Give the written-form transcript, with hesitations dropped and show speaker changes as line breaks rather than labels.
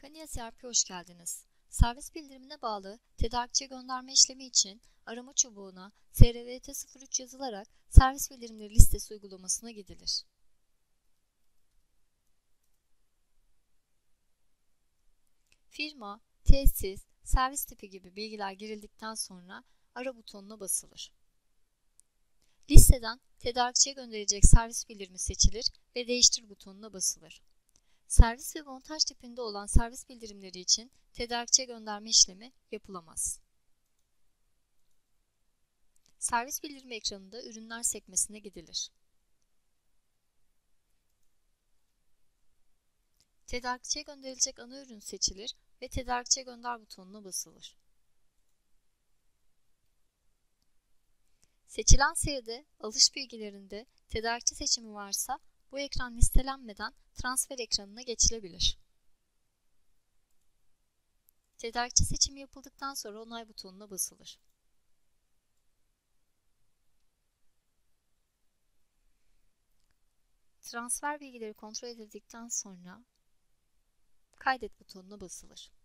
Kaniya CRP'ye hoş geldiniz. Servis bildirimine bağlı tedarikçiye gönderme işlemi için arama çubuğuna SRVT03 yazılarak servis bildirimleri listesi uygulamasına gidilir. Firma, tesis, servis tipi gibi bilgiler girildikten sonra ara butonuna basılır. Listeden tedarikçiye gönderilecek servis bildirimi seçilir ve değiştir butonuna basılır. Servis ve montaj tipinde olan servis bildirimleri için tedarikçiye gönderme işlemi yapılamaz. Servis bildirimi ekranında ürünler sekmesine gidilir. Tedarikçiye gönderilecek ana ürün seçilir ve tedarikçiye gönder butonuna basılır. Seçilen seride alış bilgilerinde tedarikçi seçimi varsa bu ekran listelenmeden transfer ekranına geçilebilir. Tedarikçi seçimi yapıldıktan sonra onay butonuna basılır. Transfer bilgileri kontrol edildikten sonra kaydet butonuna basılır.